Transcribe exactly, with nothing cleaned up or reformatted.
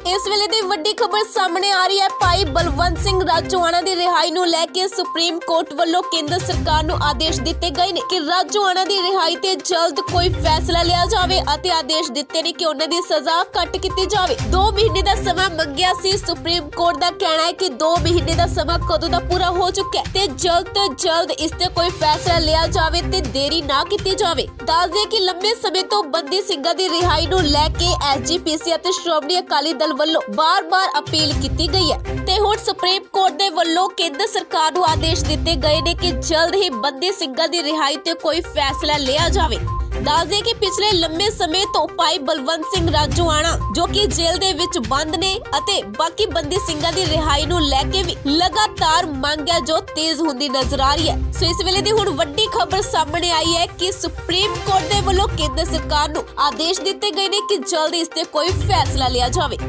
इस वेले दी वड्डी खबर सामने आ रही है। भाई बलवंत सिंह राजोआणा दी रिहाई नूं लैके सुप्रीम कोर्ट वल्लों केंद्र सरकार नूं आदेश दिते गए ने कि राजोआणा दी रिहाई ते जल्द कोई फैसला लिया जावे अते आदेश दिते ने कि उन्हां दी सजा घट कीती जावे। दो महीने दा समा मंगिया सी। सुप्रीम कोर्ट दा कहना है कि दो महीने दा समा कदों दा पूरा हो चुका है ते जल्द तो जल्द इस ते कोई फैसला लिया जावे ते देरी ना कीती जावे। दस दे कि लंबे समय तो बंदी सिंघां दी रिहाई नूं लैके एस जी पी सी अते श्रोमणी अकाली दल ਵੱਲੋਂ बार-बार अपील की गई है ते हुण सुप्रीम कोर्ट दे ਵੱਲੋਂ केंद्र सरकार नूं आदेश दिते गए ने कि जल्द ही बंदी सिंघां दी रिहाई ते कोई फैसला लिया जावे। दस दे कि पिछले लंबे समय तो भाई बलवंत सिंह राजोआणा जो कि जेल दे विच बंद ने अते बाकी बंदी सिंघां दी रिहाई नूं लैके भी लगातार मंग है जो तेज हुंदी नजर आ रही है। सो इस वेले दी हुण वड्डी खबर सामने आई है कि सुप्रीम कोर्ट दे ਵੱਲੋਂ केंद्र सरकार नूं आदेश दिते गए ने कि जल्द इस ते कोई फैसला लिया जावे।